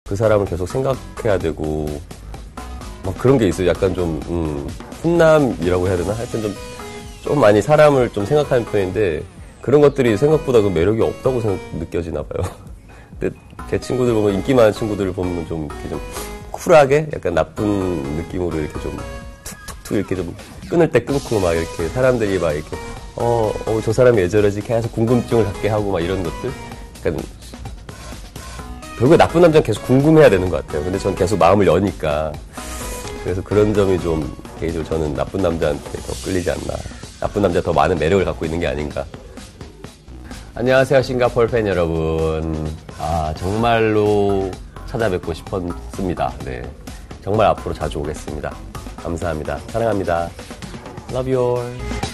그 사람을 계속 생각해야 되고 막 그런 게 있어요. 약간 좀 훈남이라고 해야 되나? 하여튼 좀 많이 사람을 좀 생각하는 편인데 그런 것들이 생각보다 그 매력이 없다고 느껴지나 봐요. 근데 제 친구들 보면 인기 많은 친구들을 보면 좀 이렇게 좀 쿨하게 약간 나쁜 느낌으로 이렇게 좀 툭툭툭 이렇게 좀 끊을 때 끊고 막 이렇게 사람들이 막 이렇게 저 사람이 왜 저러지 계속 궁금증을 갖게 하고 막 이런 것들 약간 결국에 나쁜 남자는 계속 궁금해야 되는 것 같아요. 근데 전 계속 마음을 여니까 그래서 그런 점이 좀 개인적으로 저는 나쁜 남자한테 더 끌리지 않나. 나쁜 남자 더 많은 매력을 갖고 있는 게 아닌가. 안녕하세요, 싱가포르 팬 여러분. 정말로 찾아뵙고 싶었습니다. 네, 정말 앞으로 자주 오겠습니다. 감사합니다. 사랑합니다. Love you all.